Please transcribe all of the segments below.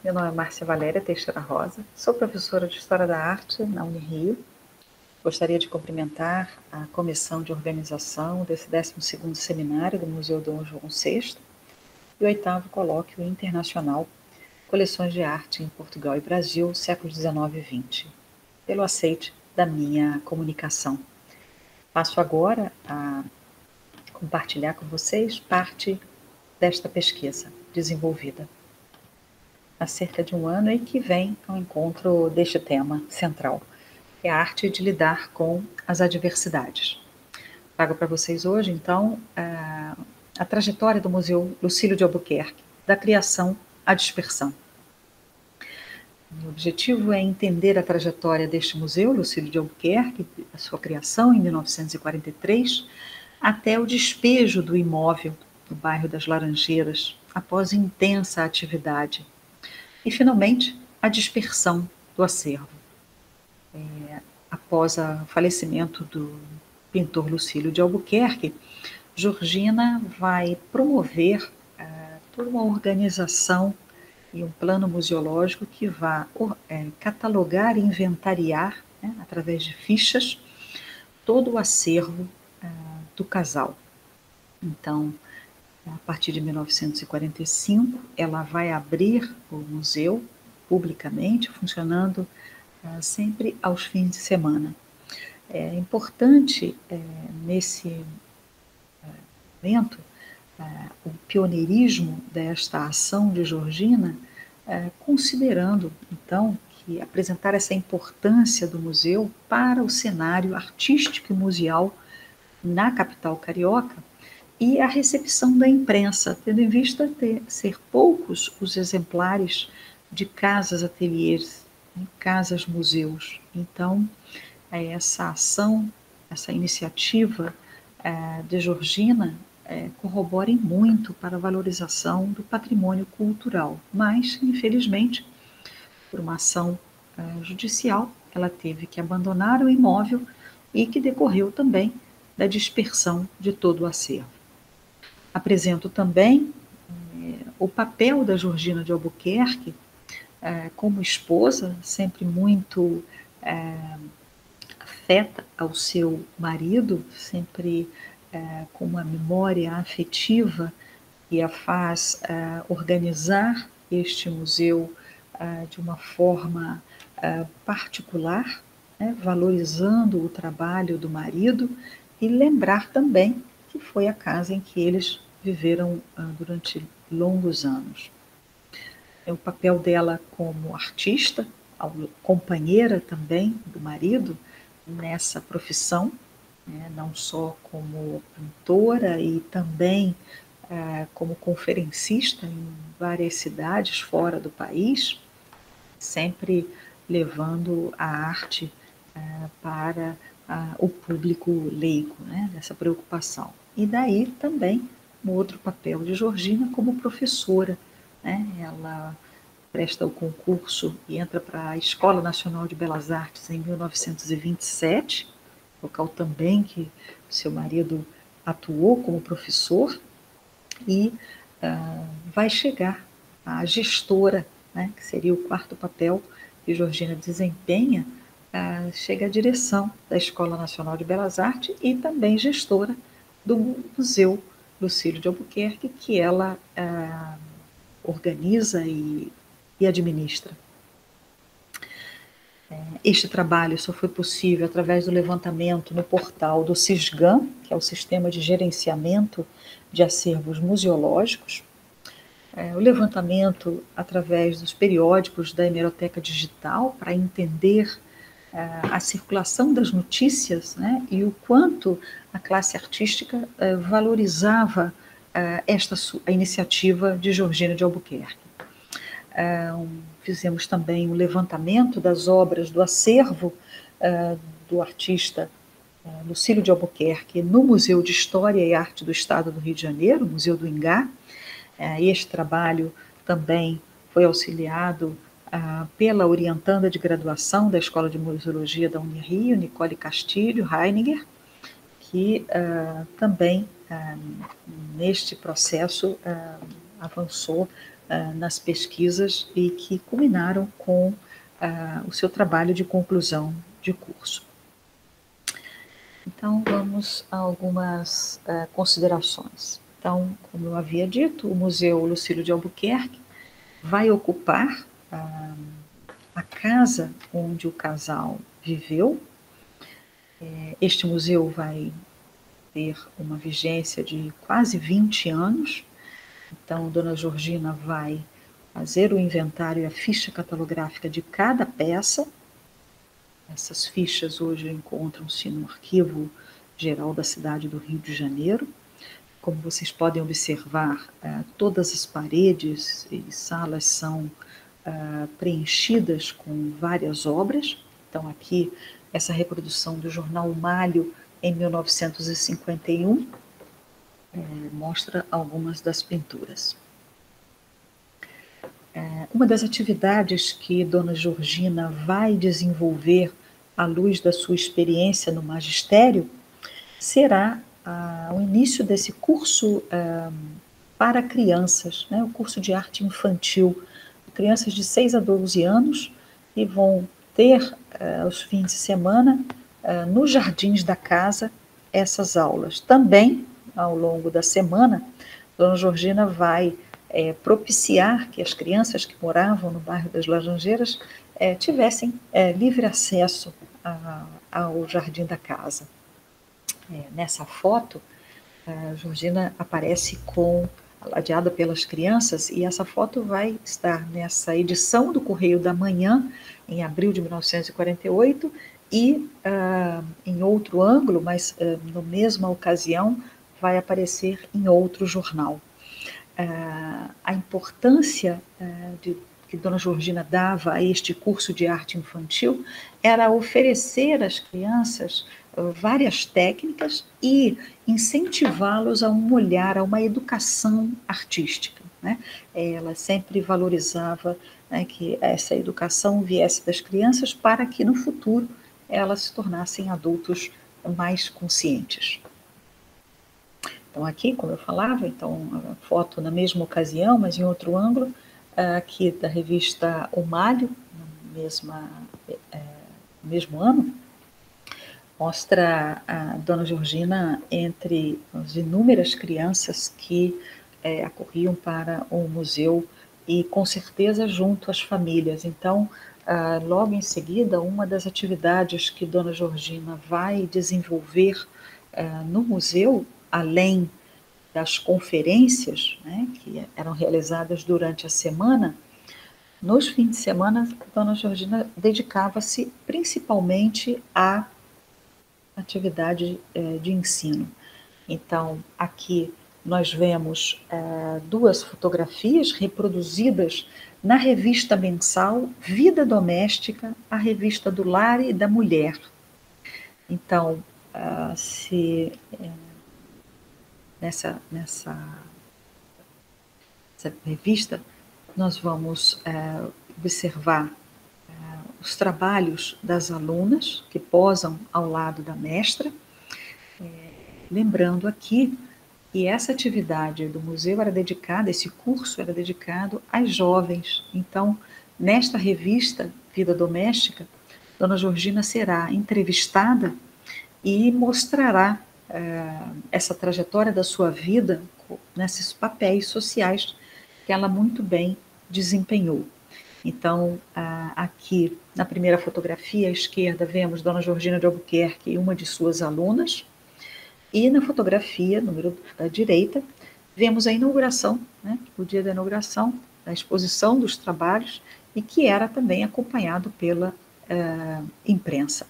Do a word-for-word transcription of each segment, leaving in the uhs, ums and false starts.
Meu nome é Márcia Valéria Teixeira Rosa, sou professora de História da Arte na Unirio. Gostaria de cumprimentar a comissão de organização desse décimo segundo seminário do Museu Dom João sexto e o oitavo colóquio internacional Coleções de Arte em Portugal e Brasil, séculos dezenove e vinte, pelo aceite da minha comunicação. Passo agora a compartilhar com vocês parte desta pesquisa desenvolvida há cerca de um ano e que vem ao encontro deste tema central, que é a arte de lidar com as adversidades. Trago para vocês hoje, então, a, a trajetória do Museu Lucílio de Albuquerque, da criação à dispersão. O objetivo é entender a trajetória deste museu, Lucílio de Albuquerque, a sua criação em mil novecentos e quarenta e três, até o despejo do imóvel no bairro das Laranjeiras, após intensa atividade. E, finalmente, a dispersão do acervo. É, após o falecimento do pintor Lucílio de Albuquerque, Georgina vai promover uh, toda uma organização e um plano museológico que vai é, catalogar e inventariar, né, através de fichas, todo o acervo uh, do casal. Então, a partir de mil novecentos e quarenta e cinco, ela vai abrir o museu publicamente, funcionando uh, sempre aos fins de semana. É importante, é, nesse momento, uh, o pioneirismo desta ação de Georgina, uh, considerando, então, que apresentar essa importância do museu para o cenário artístico e museal na capital carioca, e a recepção da imprensa, tendo em vista ter, ser poucos os exemplares de casas-ateliês, casas-museus. Então, essa ação, essa iniciativa é, de Georgina é, corrobora muito para a valorização do patrimônio cultural, mas, infelizmente, por uma ação é, judicial, ela teve que abandonar o imóvel e que decorreu também da dispersão de todo o acervo. Apresento também é, o papel da Georgina de Albuquerque é, como esposa, sempre muito é, afeta ao seu marido, sempre é, com uma memória afetiva e a faz é, organizar este museu é, de uma forma é, particular, né, valorizando o trabalho do marido e lembrar também que foi a casa em que eles viveram uh, durante longos anos. É o papel dela como artista, companheira também do marido nessa profissão, né, não só como pintora e também uh, como conferencista em várias cidades fora do país, sempre levando a arte uh, para uh, o público leigo, né, dessa preocupação. E daí também um outro papel de Georgina como professora, né? Ela presta o concurso e entra para a Escola Nacional de Belas Artes em mil novecentos e vinte e sete, local também que seu marido atuou como professor, e uh, vai chegar a gestora, né, que seria o quarto papel que Georgina desempenha, uh, chega à direção da Escola Nacional de Belas Artes e também gestora do Museu Lucílio de Albuquerque, que ela ah, organiza e, e administra. Este trabalho só foi possível através do levantamento no portal do SISGAM, que é o Sistema de Gerenciamento de Acervos Museológicos, é, o levantamento através dos periódicos da Hemeroteca Digital, para entender a circulação das notícias, né, e o quanto a classe artística uh, valorizava uh, esta a iniciativa de Georgina de Albuquerque. Uh, fizemos também o levantamento das obras do acervo uh, do artista uh, Lucílio de Albuquerque no Museu de História e Arte do Estado do Rio de Janeiro, Museu do Ingá. Uh, este trabalho também foi auxiliado Uh, pela orientanda de graduação da Escola de Museologia da Unirio, Nicole Castilho Heininger, que uh, também uh, neste processo uh, avançou uh, nas pesquisas e que culminaram com uh, o seu trabalho de conclusão de curso. Então, vamos a algumas uh, considerações. Então, como eu havia dito, o Museu Lucílio de Albuquerque vai ocupar uh, a casa onde o casal viveu. Este museu vai ter uma vigência de quase vinte anos. Então, Dona Georgina vai fazer o inventário e a ficha catalográfica de cada peça. Essas fichas hoje encontram-se no Arquivo Geral da cidade do Rio de Janeiro. Como vocês podem observar, todas as paredes e salas são preenchidas com várias obras. Então, aqui, essa reprodução do jornal Malho, em mil novecentos e cinquenta e um, é, mostra algumas das pinturas. É, uma das atividades que Dona Georgina vai desenvolver à luz da sua experiência no magistério será ah, o início desse curso ah, para crianças, né, o curso de arte infantil, crianças de seis a doze anos, e vão ter uh, aos fins de semana, uh, nos jardins da casa, essas aulas. Também, ao longo da semana, Dona Georgina vai é, propiciar que as crianças que moravam no bairro das Laranjeiras é, tivessem é, livre acesso a, ao jardim da casa. É, nessa foto, a Georgina aparece com ladeada pelas crianças, e essa foto vai estar nessa edição do Correio da Manhã, em abril de mil novecentos e quarenta e oito, e uh, em outro ângulo, mas uh, na mesma ocasião, vai aparecer em outro jornal. Uh, a importância uh, de, que Dona Georgina dava a este curso de arte infantil era oferecer às crianças várias técnicas e incentivá-los a um olhar, a uma educação artística, né? Ela sempre valorizava, né, que essa educação viesse das crianças para que no futuro elas se tornassem adultos mais conscientes. Então aqui, como eu falava, então a foto na mesma ocasião, mas em outro ângulo, aqui da revista O Malho, no mesma, é, mesmo ano, mostra a Dona Georgina entre as inúmeras crianças que é, acorriam para o museu e, com certeza, junto às famílias. Então, ah, logo em seguida, uma das atividades que Dona Georgina vai desenvolver ah, no museu, além das conferências, né, que eram realizadas durante a semana, nos fins de semana, Dona Georgina dedicava-se principalmente a atividade eh, de ensino. Então, aqui nós vemos eh, duas fotografias reproduzidas na revista mensal Vida Doméstica, a revista do lar e da mulher. Então, uh, se eh, nessa, nessa, nessa revista nós vamos eh, observar os trabalhos das alunas que posam ao lado da mestra, é, lembrando aqui que essa atividade do museu era dedicada, esse curso era dedicado às jovens. Então, nesta revista Vida Doméstica, Dona Georgina será entrevistada e mostrará é, essa trajetória da sua vida nesses papéis sociais que ela muito bem desempenhou. Então, aqui na primeira fotografia à esquerda vemos Dona Georgina de Albuquerque e uma de suas alunas, e na fotografia, número da direita, vemos a inauguração, né, o dia da inauguração, da exposição dos trabalhos, e que era também acompanhado pela uh, imprensa.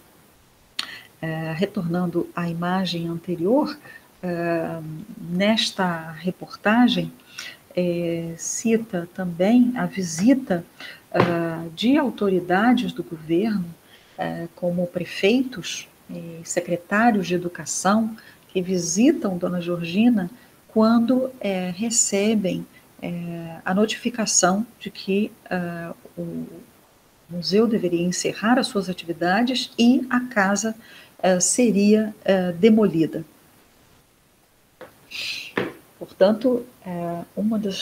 Uh, retornando à imagem anterior, uh, nesta reportagem, É, cita também a visita uh, de autoridades do governo, uh, como prefeitos e secretários de educação, que visitam Dona Georgina quando uh, recebem uh, a notificação de que uh, o museu deveria encerrar as suas atividades e a casa uh, seria uh, demolida. Portanto, uma das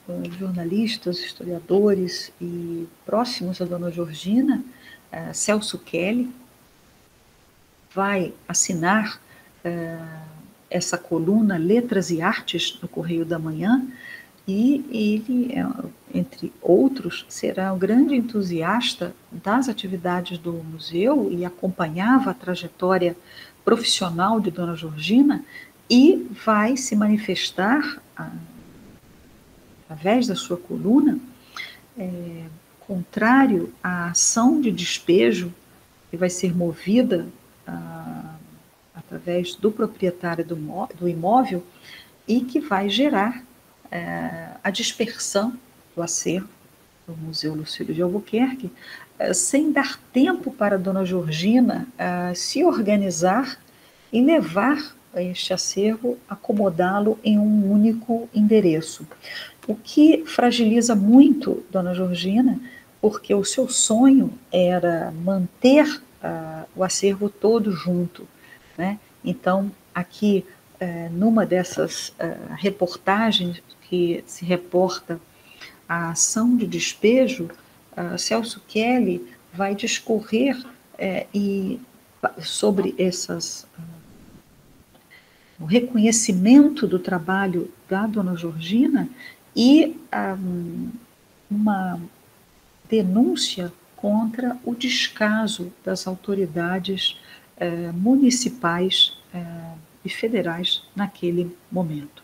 uh, jornalistas, historiadores e próximos a Dona Georgina, uh, Celso Kelly, vai assinar uh, essa coluna Letras e Artes no Correio da Manhã, e ele, entre outros, será um grande entusiasta das atividades do museu e acompanhava a trajetória profissional de Dona Georgina e vai se manifestar, através da sua coluna, é, contrário à ação de despejo que vai ser movida a, através do proprietário do, do imóvel e que vai gerar é, a dispersão do acervo do Museu Lucílio de Albuquerque, é, sem dar tempo para a Dona Georgina é, se organizar e levar este acervo, acomodá-lo em um único endereço. O que fragiliza muito Dona Georgina, porque o seu sonho era manter uh, o acervo todo junto, né? Então, aqui, uh, numa dessas uh, reportagens que se reporta a ação de despejo, uh, Celso Kelly vai discorrer uh, e, sobre essas... Uh, o reconhecimento do trabalho da Dona Georgina e um, uma denúncia contra o descaso das autoridades eh, municipais eh, e federais naquele momento.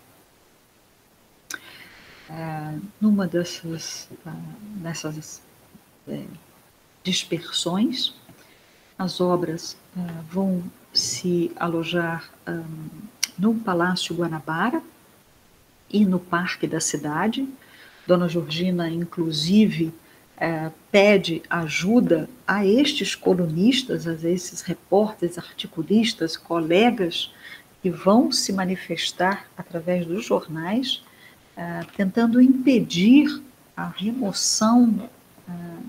Eh, numa dessas, dessas eh, dispersões, as obras eh, vão se alojar um, no Palácio Guanabara e no Parque da Cidade. Dona Georgina, inclusive, eh, pede ajuda a estes colunistas, a esses repórteres, articulistas, colegas que vão se manifestar através dos jornais, eh, tentando impedir a remoção eh,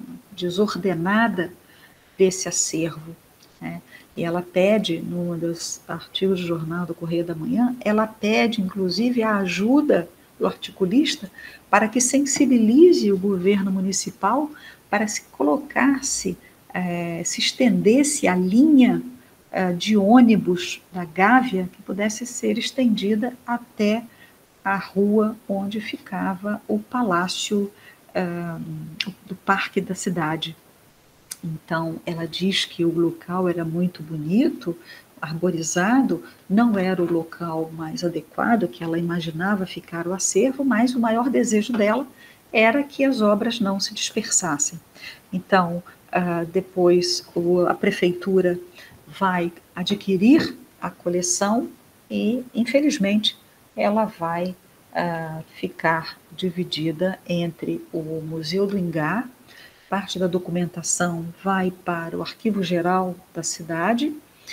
desordenada desse acervo, né? E ela pede, num dos artigos do jornal do Correio da Manhã, ela pede, inclusive, a ajuda do articulista para que sensibilize o governo municipal para se colocasse, eh, se estendesse a linha eh, de ônibus da Gávea, que pudesse ser estendida até a rua onde ficava o palácio eh, do Parque da Cidade. Então, ela diz que o local era muito bonito, arborizado, não era o local mais adequado que ela imaginava ficar o acervo, mas o maior desejo dela era que as obras não se dispersassem. Então, uh, depois o, a prefeitura vai adquirir a coleção e, infelizmente, ela vai uh, ficar dividida entre o Museu do Ingá. Parte da documentação vai para o Arquivo Geral da cidade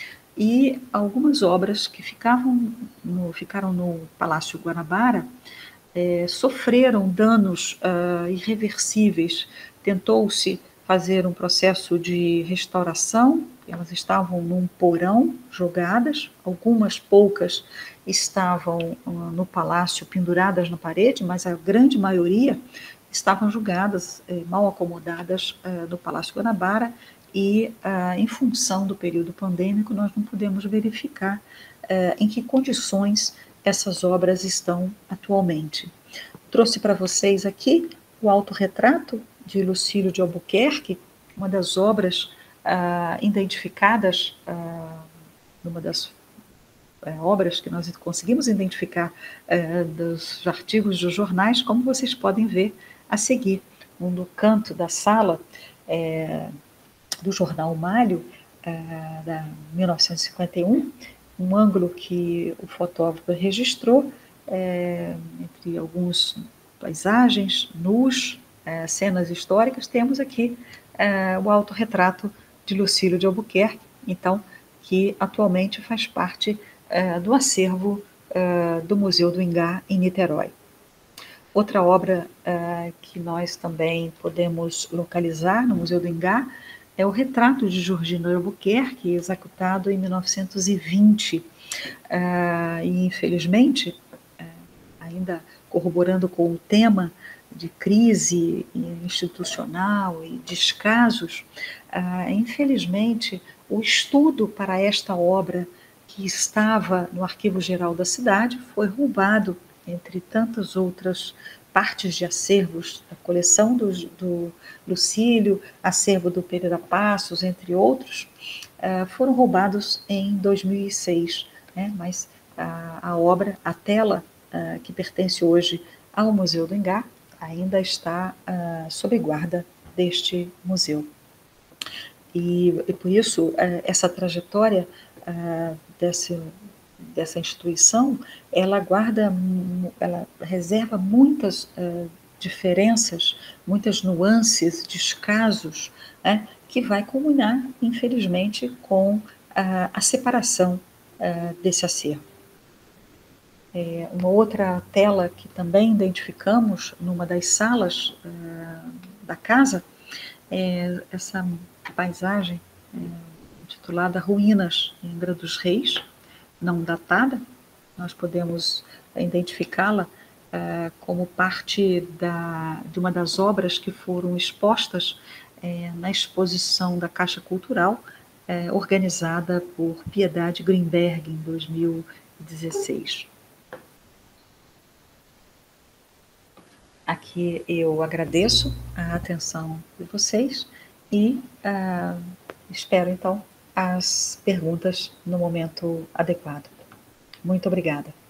e algumas obras que ficavam no, ficaram no Palácio Guanabara é, sofreram danos uh, irreversíveis. Tentou-se fazer um processo de restauração, elas estavam num porão jogadas, algumas poucas estavam uh, no palácio penduradas na parede, mas a grande maioria estavam julgadas, eh, mal acomodadas eh, no Palácio Guanabara e, eh, em função do período pandêmico, nós não podemos verificar eh, em que condições essas obras estão atualmente. Trouxe para vocês aqui o autorretrato de Lucílio de Albuquerque, uma das obras ah, identificadas, ah, numa das É, obras que nós conseguimos identificar é, dos artigos dos jornais, como vocês podem ver a seguir. Um no canto da sala é, do jornal Malho, é, da mil novecentos e cinquenta e um, um ângulo que o fotógrafo registrou, é, entre algumas paisagens, nus, é, cenas históricas, temos aqui é, o autorretrato de Lucílio de Albuquerque, então, que atualmente faz parte do acervo uh, do Museu do Ingá, em Niterói. Outra obra uh, que nós também podemos localizar no Museu do Ingá é o retrato de Georgina Albuquerque, executado em mil novecentos e vinte. Uh, e, infelizmente, uh, ainda corroborando com o tema de crise institucional e descasos, ah, infelizmente, o estudo para esta obra, que estava no Arquivo Geral da cidade, foi roubado, entre tantas outras partes de acervos, da coleção do, do Lucílio, acervo do Pereira Passos, entre outros, uh, foram roubados em dois mil e seis, né? Mas a, a obra, a tela, uh, que pertence hoje ao Museu do Ingá, ainda está uh, sob guarda deste museu. E, e por isso, uh, essa trajetória uh, desse, dessa instituição, ela guarda, ela reserva muitas uh, diferenças, muitas nuances, descasos, né, que vai culminar, infelizmente, com uh, a separação uh, desse acervo. É, uma outra tela que também identificamos numa das salas uh, da casa é essa paisagem é, intitulada Ruínas em Angra dos Reis, não datada. Nós podemos identificá-la uh, como parte da, de uma das obras que foram expostas uh, na exposição da Caixa Cultural, uh, organizada por Piedade Greenberg em dois mil e dezesseis. Aqui eu agradeço a atenção de vocês e uh, espero, então, as perguntas no momento adequado. Muito obrigada.